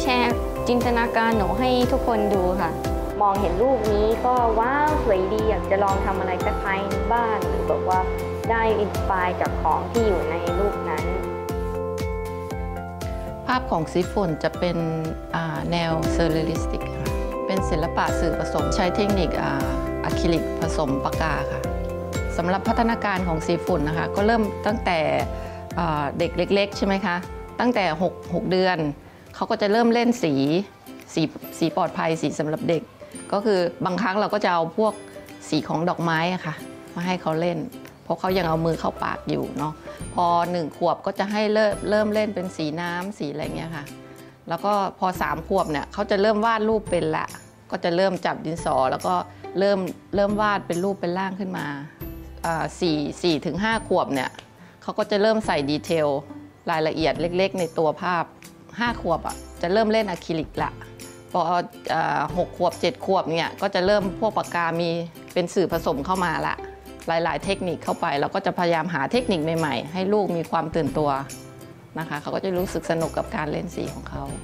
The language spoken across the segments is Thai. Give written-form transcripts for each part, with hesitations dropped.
แชร์จินตนาการหนูให้ทุกคนดูค่ะมองเห็นรูปนี้ก็ว้าวสวยดีอยากจะลองทำอะไรสักครั้งบ้างหรือแบบว่าได้อินสปายจากของที่อยู่ในรูปนั้นภาพของสีฝุ่นจะเป็นแนวเซอร์เรียลิสติกค่ะเป็นศิลปะสื่อผสมใช้เทคนิคอะคริลิกผสมปากกาค่ะสำหรับพัฒนาการของสีฝุ่นนะคะก็เริ่มตั้งแต่เด็กเล็กๆใช่ไหมคะตั้งแต่6 เดือนเขาก็จะเริ่มเล่นสีปลอดภัยสีสำหรับเด็กก็คือบางครั้งเราก็จะเอาพวกสีของดอกไม้อะค่ะมาให้เขาเล่นเพราะเขายังเอามือเข้าปากอยู่เนาะพอ1 ขวบก็จะให้เริ่มเล่นเป็นสีน้ำสีอะไรเงี้ยค่ะแล้วก็พอ3 ขวบเนี่ยเขาจะเริ่มวาดรูปเป็นละก็จะเริ่มจับดินสอแล้วก็เริ่มวาดเป็นรูปเป็นร่างขึ้นมา4 ถึง 5 ขวบเนี่ยเขาก็จะเริ่มใส่ดีเทลรายละเอียดเล็กๆในตัวภาพ5 ขวบอ่ะจะเริ่มเล่นอะคริลิกละพอ6 ขวบ 7 ขวบเนี่ยก็จะเริ่มพวกปากกามีเป็นสื่อผสมเข้ามาละหลายๆเทคนิคเข้าไปเราก็จะพยายามหาเทคนิคใหม่ๆให้ลูกมีความตื่นตัวนะคะเขาก็จะรู้สึกสนุกกับการเล่นสีของเขา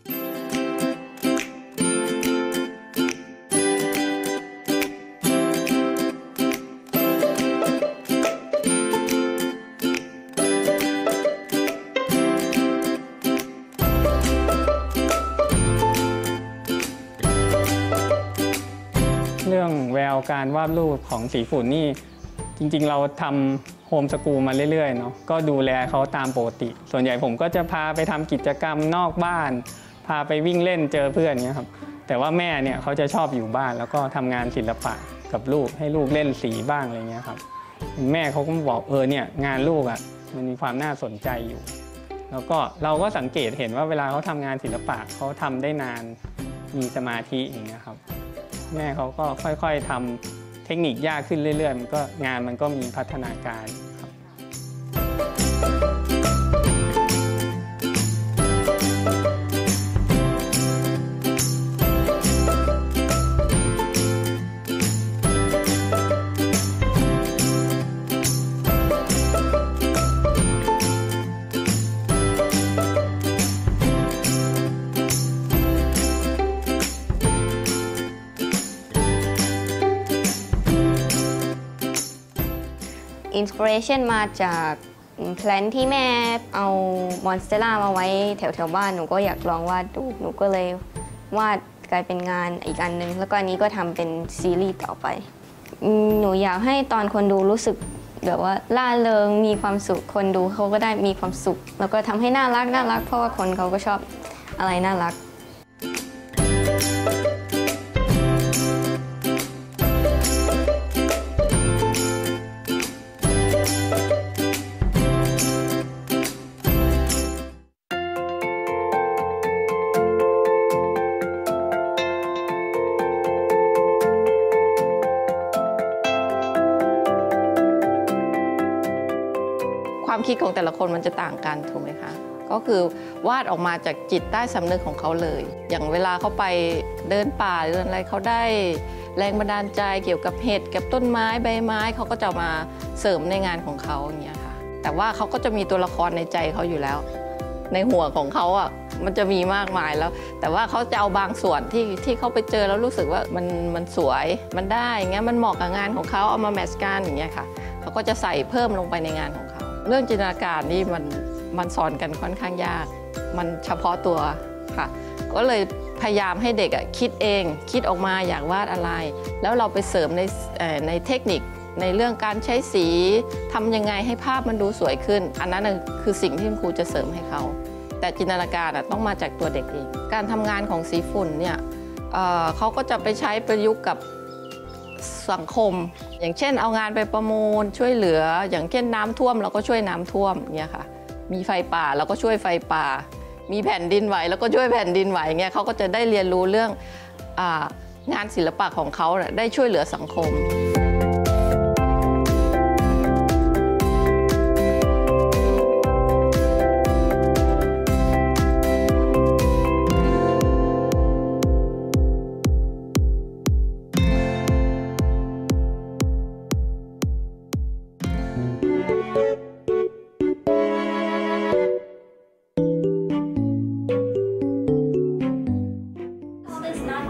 เรื่องแววการวาดรูปของสีฝุ่นนี่จริงๆเราทำโฮมสกูลมาเรื่อยๆเนาะก็ดูแลเขาตามปกติส่วนใหญ่ผมก็จะพาไปทำกิจกรรมนอกบ้านพาไปวิ่งเล่นเจอเพื่อนเงี้ยครับแต่ว่าแม่เนี่ยเขาจะชอบอยู่บ้านแล้วก็ทำงานศิลปะกับลูกให้ลูกเล่นสีบ้างอะไรเงี้ยครับแม่เขาก็บอกเนี่ยงานลูกอ่ะมันมีความน่าสนใจอยู่แล้วก็เราก็สังเกตเห็นว่าเวลาเขาทำงานศิลปะเขาทำได้นานมีสมาธิอย่างเงี้ยครับแม่เขาก็ค่อยๆทำเทคนิคยากขึ้นเรื่อยๆงานมันก็มีพัฒนาการครับอินสปิเรชันมาจากแพลนที่แม่เอามอนสเตอร่ามาไว้แถวบ้านหนูก็อยากลองวาดดูหนูก็เลยวาดกลายเป็นงานอีกอันนึงแล้วก็อันนี้ก็ทำเป็นซีรีส์ต่อไปหนูอยากให้ตอนคนดูรู้สึกแบบว่าล่าเริงมีความสุขคนดูเขาก็ได้มีความสุขแล้วก็ทำให้น่ารักเพราะว่าคนเขาก็ชอบอะไรน่ารักความคิดของแต่ละคนมันจะต่างกันถูกไหมคะก็คือวาดออกมาจากจิตใต้สำนึกของเขาเลยอย่างเวลาเขาไปเดินป่าเดินอะไรเขาได้แรงบันดาลใจเกี่ยวกับเห็ดกับต้นไม้ใบไม้เขาก็จะมาเสริมในงานของเขาอย่างเงี้ยค่ะแต่ว่าเขาก็จะมีตัวละครในใจเขาอยู่แล้วในหัวของเขาอ่ะมันจะมีมากมายแล้วแต่ว่าเขาจะเอาบางส่วนที่เขาไปเจอแล้วรู้สึกว่ามันสวยมันได้อย่างเงี้ยมันเหมาะกับงานของเขาเอามาแมทช์กันอย่างเงี้ยค่ะเขาก็จะใส่เพิ่มลงไปในงานของเขาเรื่องจินตนาการนี่มันสอนกันค่อนข้างยากมันเฉพาะตัวค่ะก็เลยพยายามให้เด็กคิดเองคิดออกมาอยากวาดอะไรแล้วเราไปเสริมในเทคนิคในเรื่องการใช้สีทำยังไงให้ภาพมันดูสวยขึ้นอันนั้นคือสิ่งที่ครูจะเสริมให้เขาแต่จินตนาการต้องมาจากตัวเด็กเองการทำงานของสีฝุ่นเนี่ยเขาก็จะไปใช้ประยุกต์กับสังคมอย่างเช่นเอางานไปประมูลช่วยเหลืออย่างเช่นน้ำท่วมเราก็ช่วยน้ำท่วมเนี่ยค่ะมีไฟป่าเราก็ช่วยไฟป่ามีแผ่นดินไหวแล้วก็ช่วยแผ่นดินไหวเงี้ยเขาก็จะได้เรียนรู้เรื่องงานศิลปะของเขาได้ช่วยเหลือสังคม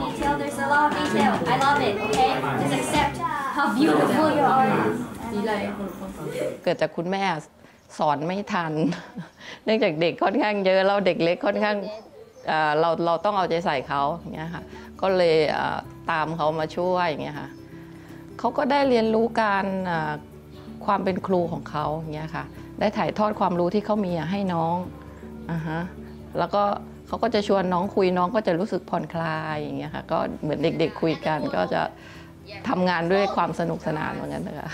detail. There's a lot of detail. I love it. Okay, just accept how beautiful you are. เกิดจากคุณแม่สอนไม่ทัน เนื่องจากเด็กค่อนข้างเยอะเราเด็กเล็กค่อนข้างเราต้องเอาใจใส่เขาอย่างเงี้ยค่ะก็เลยตามเขามาช่วยอย่างเงี้ยค่ะเขาก็ได้เรียนรู้การความเป็นครูของเขาอย่างเงี้ยค่ะได้ถ่ายทอดความรู้ที่เขามีให้น้องแล้วก็เขาก็จะชวนน้องคุยน้องก็จะรู้สึกผ่อนคลายอย่างเงี้ยค่ะก็เหมือนเด็กๆคุยกันก็จะทำงานด้วยความสนุกสนานเหมือนกันนะคะ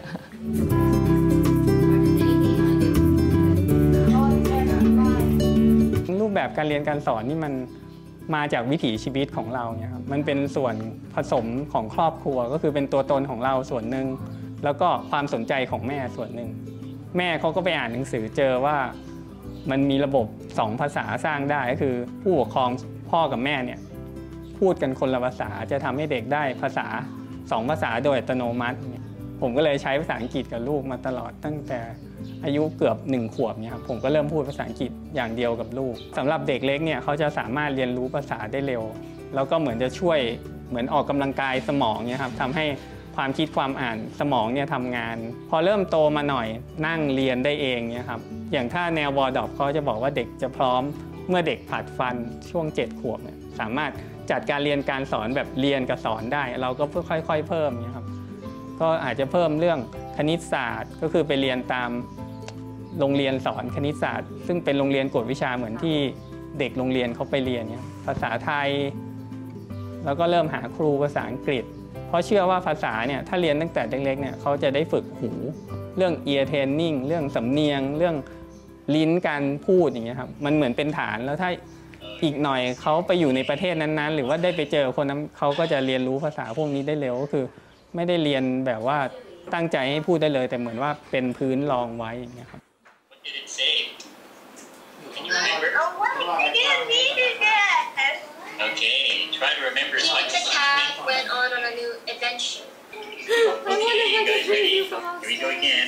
รูปแบบการเรียนการสอนนี่มันมาจากวิถีชีวิตของเราเนี่ยครับมันเป็นส่วนผสมของครอบครัวก็คือเป็นตัวตนของเราส่วนหนึ่งแล้วก็ความสนใจของแม่ส่วนหนึ่งแม่เขาก็ไปอ่านหนังสือเจอว่ามันมีระบบ2ภาษาสร้างได้ก็คือผู้ปกครองพ่อกับแม่เนี่ยพูดกันคนละภาษาจะทำให้เด็กได้ภาษา2ภาษาโดยอัตโนมัติผมก็เลยใช้ภาษาอังกฤษกับลูกมาตลอดตั้งแต่อายุเกือบ1 ขวบเนี่ยครับผมก็เริ่มพูดภาษาอังกฤษอย่างเดียวกับลูกสำหรับเด็กเล็กเนี่ยเขาจะสามารถเรียนรู้ภาษาได้เร็วแล้วก็เหมือนจะช่วยเหมือนออกกำลังกายสมองเนี่ยครับทำให้ความคิดความอ่านสมองเนี่ยทำงานพอเริ่มโตมาหน่อยนั่งเรียนได้เองเนี่ยครับอย่างถ้าแนววอร์ดอปเขาจะบอกว่าเด็กจะพร้อมเมื่อเด็กผัดฟันช่วง7 ขวบเนี่ยสามารถจัดการเรียนการสอนแบบเรียนกับสอนได้เราก็ค่อยๆเพิ่มเนี่ยครับก็อาจจะเพิ่มเรื่องคณิตศาสตร์ก็คือไปเรียนตามโรงเรียนสอนคณิตศาสตร์ซึ่งเป็นโรงเรียนกวดวิชาเหมือนที่เด็กโรงเรียนเขาไปเรียนเนี่ยภาษาไทยแล้วก็เริ่มหาครูภาษาอังกฤษเพราะเชื่อว่าภาษาเนี่ยถ้าเรียนตั้งแต่เล็กๆเนี่ยเขาจะได้ฝึกหูเรื่อง ear training เรื่องสำเนียงเรื่องลิ้นการพูดอย่างเงี้ยครับมันเหมือนเป็นฐานแล้วถ้าอีกหน่อยเขาไปอยู่ในประเทศนั้นๆหรือว่าได้ไปเจอคนนั้นเขาก็จะเรียนรู้ภาษาพวกนี้ได้เร็วก็คือไม่ได้เรียนแบบว่าตั้งใจให้พูดได้เลยแต่เหมือนว่าเป็นพื้นรองไว้อย่างเงี้ยครับ Okay, try to remember as much as you can. Went on a new adventure. Okay, you guys ready? Here we go again.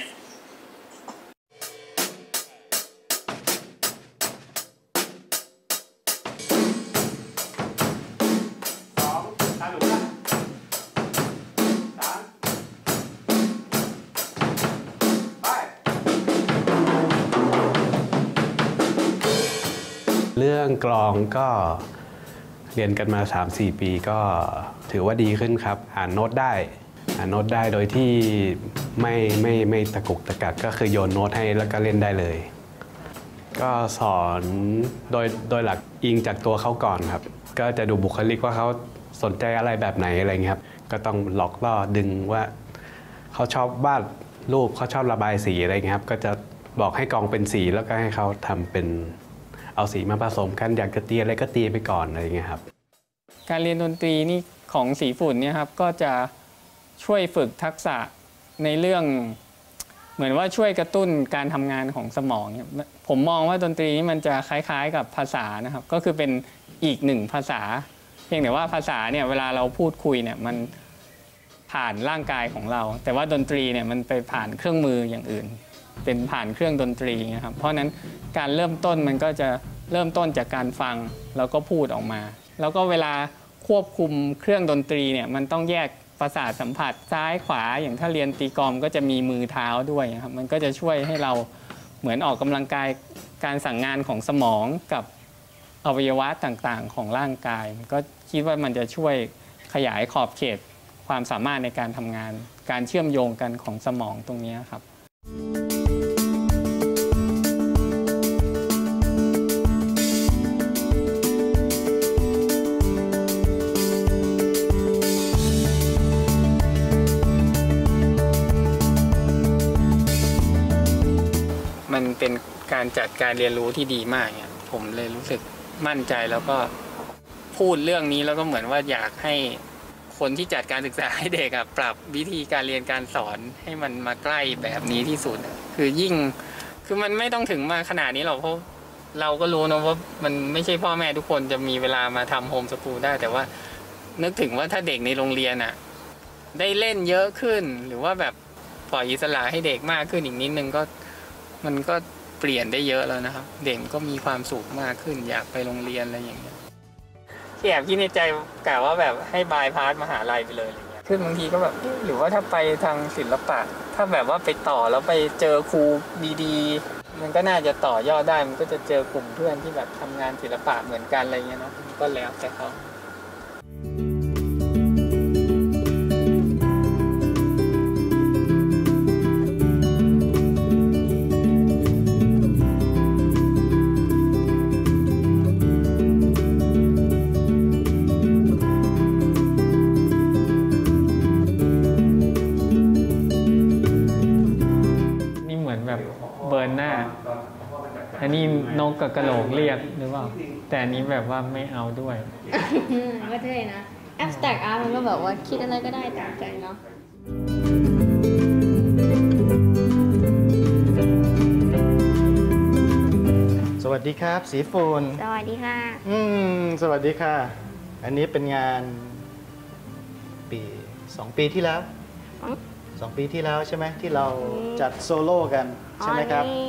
เรื่องกลองก็เรียนกันมา 3-4 ปีก็ถือว่าดีขึ้นครับอ่านโน้ตได้โดยที่ไม่ตะกุกตะกักก็คือโยนโน้ตให้แล้วก็เล่นได้เลยก็สอนโดยหลักอิงจากตัวเขาก่อนครับก็จะดูบุคลิกว่าเขาสนใจอะไรแบบไหนอะไรเงี้ยครับก็ต้องหลอกล่อดึงว่าเขาชอบวาดรูปเขาชอบระบายสีอะไรเงี้ยครับก็จะบอกให้กองเป็นสีแล้วก็ให้เขาทำเป็นเอาสีมาผสมกันอยากจะตีอะไรก็ตีไปก่อนอะไรเงี้ยครับการเรียนดนตรีนี่ของสีฝุ่นเนี่ยครับก็จะช่วยฝึกทักษะในเรื่องเหมือนว่าช่วยกระตุ้นการทำงานของสมองเนี่ยผมมองว่าดนตรีนี้มันจะคล้ายๆกับภาษานะครับก็คือเป็นอีกหนึ่งภาษาเพียงแต่ว่าภาษาเนี่ยเวลาเราพูดคุยเนี่ยมันผ่านร่างกายของเราแต่ว่าดนตรีเนี่ยมันไปผ่านเครื่องมืออย่างอื่นเป็นผ่านเครื่องดนตรีนะครับเพราะนั้นการเริ่มต้นมันก็จะเริ่มต้นจากการฟังแล้วก็พูดออกมาแล้วก็เวลาควบคุมเครื่องดนตรีเนี่ยมันต้องแยกประสาทสัมผัสซ้ายขวาอย่างถ้าเรียนตีกลองก็จะมีมือเท้าด้วยนะครับมันก็จะช่วยให้เราเหมือนออกกำลังกายการสั่งงานของสมองกับอวัยวะต่างๆของร่างกายก็คิดว่ามันจะช่วยขยายขอบเขตความสามารถในการทำงานการเชื่อมโยงกันของสมองตรงนี้ครับมันเป็นการจัดการเรียนรู้ที่ดีมากเนี่ยผมเลยรู้สึกมั่นใจแล้วก็พูดเรื่องนี้แล้วก็เหมือนว่าอยากให้คนที่จัดการศึกษาให้เด็กปรับวิธีการเรียนการสอนให้มันมาใกล้แบบนี้ที่สุดคือมันไม่ต้องถึงมาขนาดนี้หรอกเพราะเราก็รู้นะว่ามันไม่ใช่พ่อแม่ทุกคนจะมีเวลามาทำโฮมสกูลได้แต่ว่านึกถึงว่าถ้าเด็กในโรงเรียนได้เล่นเยอะขึ้นหรือว่าแบบปล่อยอิสระให้เด็กมากขึ้นอีกนิดนึงก็มันก็เปลี่ยนได้เยอะแล้วนะครับเด็กก็มีความสุขมากขึ้นอยากไปโรงเรียนอะไรอย่างเงี้ยแอบคิดในใจกะว่าแบบให้บายพาสมหาลัยไปเลยอะไรเงี้ยคือบางทีก็แบบหรือว่าถ้าไปทางศิลปะ ถ้าแบบว่าไปต่อแล้วไปเจอครูดีๆมันก็น่าจะต่อยอดได้มันก็จะเจอกลุ่มเพื่อนที่แบบทำงานศิลปะเหมือนกันอะไรเงี้ยเนาะก็แล้วแต่เขา นี่เหมือนแบบเบิร์นหน้า อันนี้นกกับกระโหลกเรียกหรือเปล่าแต่อันนี้แบบว่าไม่เอาด้วยก็เท่นะ abstract art มันก็แบบว่าคิดอะไรก็ได้ตามใจเนาะสวัสดีครับสีฟูนสวัสดีค่ะสวัสดีค่ะ อันนี้เป็นงาน2 ปีที่แล้วอ๋อ 2 ปีที่แล้วใช่ไหมที่เราจัดโซโล่กันใช่ไหมครับนี่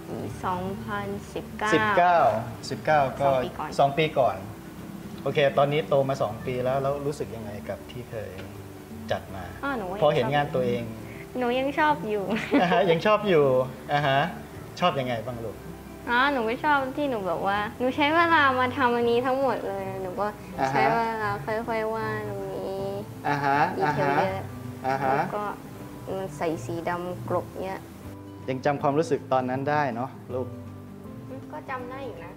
2019 19 ก็ 2 ปีก่อน 2 ปีก่อน โอเค ตอนนี้โตมา 2 ปีแล้วรู้สึกยังไงกับที่เคยจัดมาหนูยังพอเห็นงานตัวเองหนูยังชอบอยู่ยังชอบอยู่ชอบยังไงบ้างลูกหนูไม่ชอบที่หนูแบบว่า หนูใช้เวลามาทำอันนี้ทั้งหมดเลย หนูก็ใช้เวลาค่อยๆวาดตรงนี้ดีเทลเยอะแล้วก็มันใส่สีดำกลบเนี้ยยังจำความรู้สึกตอนนั้นได้เนาะลูกก็จำได้อยู่นะ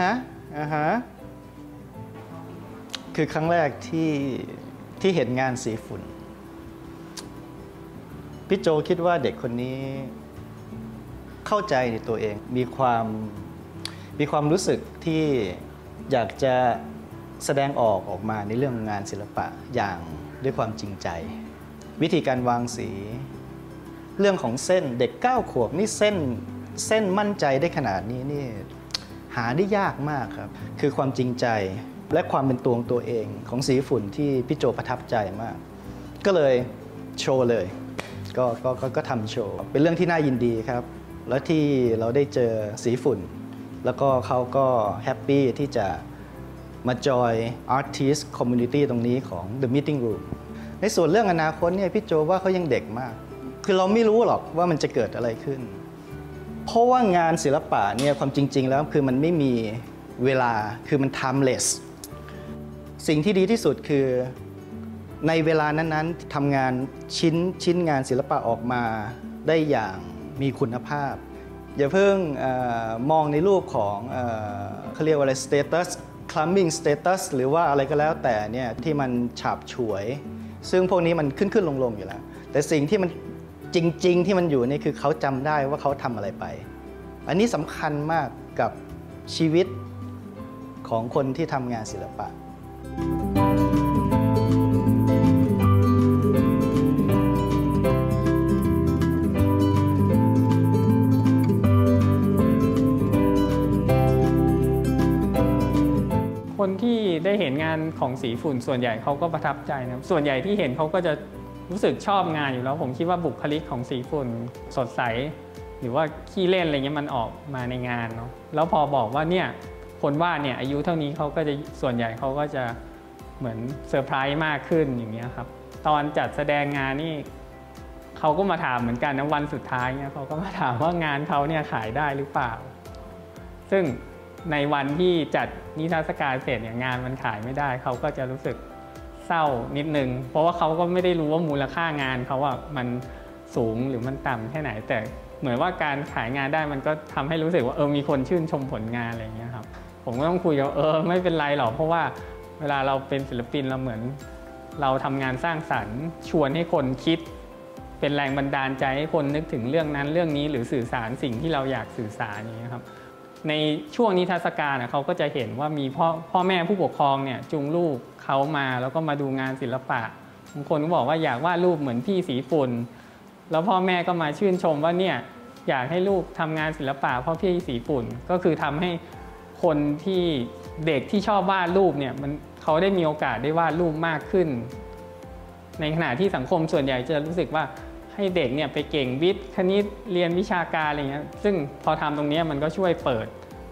คือครั้งแรกที่เห็นงานสีฝุ่น พี่โจคิดว่าเด็กคนนี้เข้าใจในตัวเอง มีความรู้สึกที่อยากจะแสดงออกมาในเรื่องงานศิลปะอย่างด้วยความจริงใจ วิธีการวางสี เรื่องของเส้นเด็ก9 ขวบนี่เส้นมั่นใจได้ขนาดนี้นี่หาได้ยากมากครับคือความจริงใจและความเป็นตัวของตัวเองของสีฝุ่นที่พี่โจประทับใจมากก็เลยโชว์เลยก็ทำโชว์เป็นเรื่องที่น่ายินดีครับแล้วที่เราได้เจอสีฝุ่นแล้วก็เขาก็แฮปปี้ที่จะมาจอย Artist Community ตรงนี้ของ The Meeting Room ในส่วนเรื่องอนาคตเนี่ยพี่โจว่าเขายังเด็กมากคือเราไม่รู้หรอกว่ามันจะเกิดอะไรขึ้นเพราะว่างานศิลปะเนี่ยความจริงๆแล้วคือมันไม่มีเวลาคือมัน timeless สิ่งที่ดีที่สุดคือในเวลานั้นๆทำงานชิ้นงานศิลปะออกมาได้อย่างมีคุณภาพอย่าเพิ่งมองในรูปของเขาเรียกว่าอะไร status climbing status หรือว่าอะไรก็แล้วแต่เนี่ยที่มันฉาบฉวยซึ่งพวกนี้มันขึ้นลงอยู่แล้วแต่สิ่งที่มันจริงๆที่มันอยู่นี่คือเขาจำได้ว่าเขาทำอะไรไปอันนี้สำคัญมากกับชีวิตของคนที่ทำงานศิลปะคนที่ได้เห็นงานของสีฝุ่นส่วนใหญ่เขาก็ประทับใจนะส่วนใหญ่ที่เห็นเขาก็จะรู้สึกชอบงานอยู่แล้วผมคิดว่าบุคลิกของสีฝุ่นสดใสหรือว่าขี้เล่นอะไรเงี้ยมันออกมาในงานเนาะแล้วพอบอกว่าเนี่ยคนวาดเนี่ยอายุเท่านี้เขาก็จะส่วนใหญ่เขาก็จะเหมือนเซอร์ไพรส์มากขึ้นอย่างเงี้ยครับตอนจัดแสดงงานนี่เขาก็มาถามเหมือนกันนะวันสุดท้ายเนี่ยเขาก็มาถามว่างานเขาเนี่ยขายได้หรือเปล่าซึ่งในวันที่จัดนิทรรศการเสร็จเนี่ยงานมันขายไม่ได้เขาก็จะรู้สึกเศร้านิดนึงเพราะว่าเขาก็ไม่ได้รู้ว่ามูลค่างานเขาว่ามันสูงหรือมันต่ำแค่ไหนแต่เหมือนว่าการขายงานได้มันก็ทำให้รู้สึกว่ามีคนชื่นชมผลงานอะไรอย่างเงี้ยครับผมก็ต้องคุยกับไม่เป็นไรหรอกเพราะว่าเวลาเราเป็นศิลปินเราเหมือนเราทำงานสร้างสรรค์ชวนให้คนคิดเป็นแรงบันดาลใจให้คนนึกถึงเรื่องนั้นเรื่องนี้หรือสื่อสารสิ่งที่เราอยากสื่อสารอย่างเงี้ยครับในช่วงนิทรรศการเขาก็จะเห็นว่ามีพ่อแม่ผู้ปกครองเนี่ยจูงลูกเขามาแล้วก็มาดูงานศิลปะบางคนก็บอกว่าอยากวาดรูปเหมือนพี่สีฝุ่นแล้วพ่อแม่ก็มาชื่นชมว่าเนี่ยอยากให้ลูกทำงานศิลปะเพราะพี่สีฝุ่นก็คือทำให้คนที่เด็กที่ชอบวาดรูปเนี่ยเขาได้มีโอกาสได้วาดรูปมากขึ้นในขณะที่สังคมส่วนใหญ่จะรู้สึกว่าให้เด็กเนี่ยไปเก่งวิทย์คณิตเรียนวิชาการอะไรเงี้ยซึ่งพอทำตรงนี้มันก็ช่วยเปิด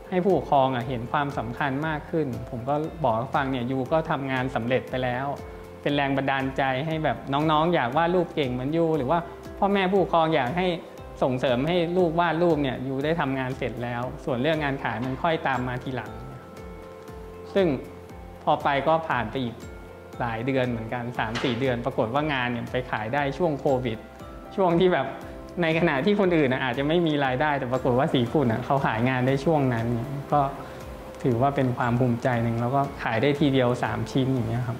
ให้ผู้ปกครองเห็นความสำคัญมากขึ้นผมก็บอกให้ฟังเนี่ยยูก็ทำงานสำเร็จไปแล้วเป็นแรงบันดาลใจให้แบบน้องๆอยากวาดรูปเก่งเหมือนยูหรือว่าพ่อแม่ผู้ปกครองอยากให้ส่งเสริมให้ลูกวาดรูปเนี่ยยูได้ทำงานเสร็จแล้วส่วนเรื่องงานขายมันค่อยตามมาทีหลังซึ่งพอไปก็ผ่านไปอีกหลายเดือนเหมือนกัน 3-4 เดือนปรากฏว่างานเนี่ยไปขายได้ช่วงโควิดช่วงที่แบบในขณะที่คนอื่นอาจจะไม่มีรายได้แต่ปรากฏว่าสีฝุ่นเขาขายงานได้ช่วงนั้นก็ถือว่าเป็นความภูมิใจหนึ่งแล้วก็ขายได้ทีเดียว3 ชิ้นอย่างเงี้ยครับ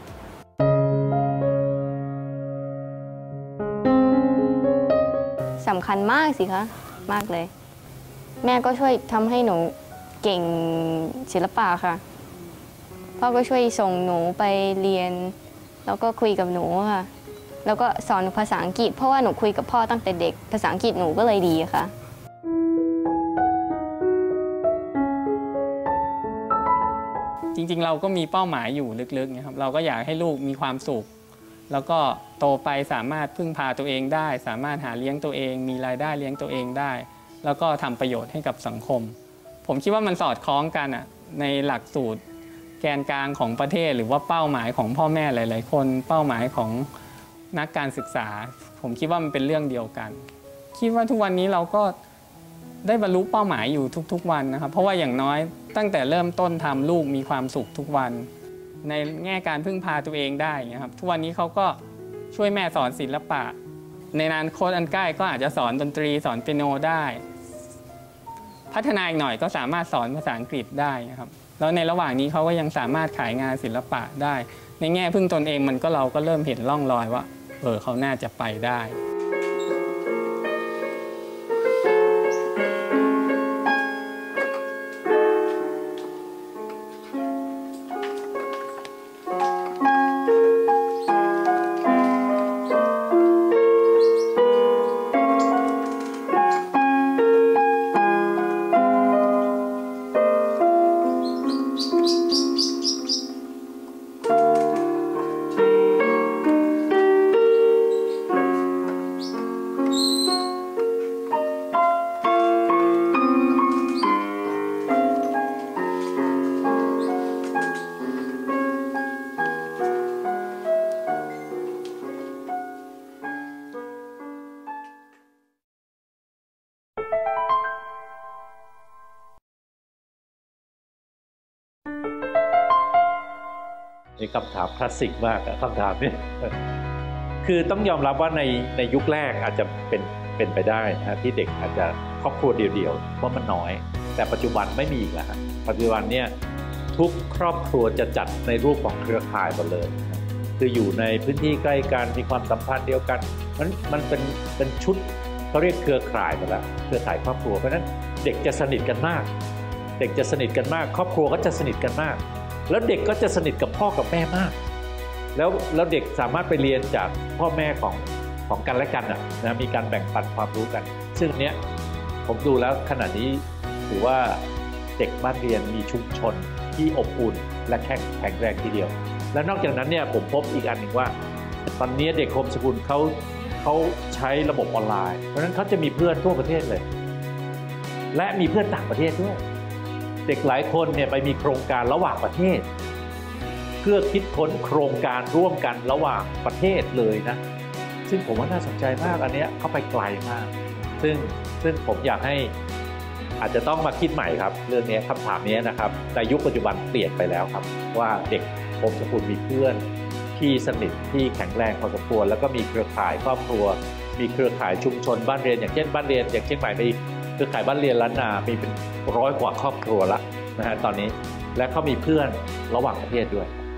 สำคัญมากสิคะมากเลยแม่ก็ช่วยทำให้หนูเก่งศิลปะค่ะพ่อก็ช่วยส่งหนูไปเรียนแล้วก็คุยกับหนูค่ะแล้วก็สอนหนูภาษาอังกฤษเพราะว่าหนูคุยกับพ่อตั้งแต่เด็กภาษาอังกฤษหนูก็เลยดีค่ะจริงๆเราก็มีเป้าหมายอยู่ลึกๆนะครับเราก็อยากให้ลูกมีความสุขแล้วก็โตไปสามารถพึ่งพาตัวเองได้สามารถหาเลี้ยงตัวเองมีรายได้เลี้ยงตัวเองได้แล้วก็ทำประโยชน์ให้กับสังคมผมคิดว่ามันสอดคล้องกันในหลักสูตรแกนกลางของประเทศหรือว่าเป้าหมายของพ่อแม่หลายๆคนเป้าหมายของนักการศึกษาผมคิดว่ามันเป็นเรื่องเดียวกันคิดว่าทุกวันนี้เราก็ได้บรรลุเป้าหมายอยู่ทุกๆวันนะครับเพราะว่าอย่างน้อยตั้งแต่เริ่มต้นทำลูกมีความสุขทุกวันในแง่การพึ่งพาตัวเองได้นะครับทุกวันนี้เขาก็ช่วยแม่สอนศิลปะในอนาคตอันใกล้ก็อาจจะสอนดนตรีสอนเปียโนได้พัฒนาอีกหน่อยก็สามารถสอนภาษาอังกฤษได้นะครับแล้วในระหว่างนี้เขาก็ยังสามารถขายงานศิลปะได้ในแง่พึ่งตนเองเราก็เริ่มเห็นร่องรอยว่าเขาน่าจะไปได้นี่คำถามคลาสสิกมากคำถามนี้คือต้องยอมรับว่าในยุคแรกอาจจะเป็นไปได้นะที่เด็กอาจจะครอบครัวเดี่ยวๆเพราะมันน้อยแต่ปัจจุบันไม่มีอีกแล้วครับปัจจุบันเนี่ยทุกครอบครัวจะจัดในรูปของเครือข่ายหมดเลยคืออยู่ในพื้นที่ใกล้กันมีความสัมพันธ์เดียวกันมันเป็นชุดเขาเรียกเครือข่ายหมดแล้วเครือข่ายครอบครัวเพราะฉะนั้นเด็กจะสนิทกันมากเด็กจะสนิทกันมากครอบครัวก็จะสนิทกันมากแล้วเด็กก็จะสนิทกับพ่อกับแม่มากแล้วเด็กสามารถไปเรียนจากพ่อแม่ของกันและกันนะมีการแบ่งปันความรู้กันซึ่งเนี้ยผมดูแล้วขณะนี้ถือว่าเด็กบ้านเรียนมีชุมชนที่อบอุ่นและแข็งแรงทีเดียวและนอกจากนั้นเนี่ยผมพบอีกอันหนึ่งว่าตอนนี้เด็กโฮมสกูลเขาใช้ระบบออนไลน์เพราะฉะนั้นเขาจะมีเพื่อนทั่วประเทศเลยและมีเพื่อนต่างประเทศด้วยเด็กหลายคนเนี่ยไปมีโครงการระหว่างประเทศเพื่อคิดค้นโครงการร่วมกันระหว่างประเทศเลยนะซึ่งผมว่าน่าสนใจมากอันนี้เข้าไปไกลมากซึ่งผมอยากให้อาจจะต้องมาคิดใหม่ครับเรื่องนี้คำถามนี้นะครับในยุคปัจจุบันเปลี่ยนไปแล้วครับว่าเด็กโฮมสกูลมีเพื่อนที่สนิทที่แข็งแรงพอสมควรแล้วก็มีเครือข่ายครอบครัวมีเครือข่ายชุมชนบ้านเรียนอย่างเช่นบ้านเรียนอย่างเชียงใหม่มีเครือข่ายบ้านเรียนล้านนามีเป็น100 กว่าครอบครัวละนะฮะตอนนี้และเขามีเพื่อนระหว่างประเทศด้วย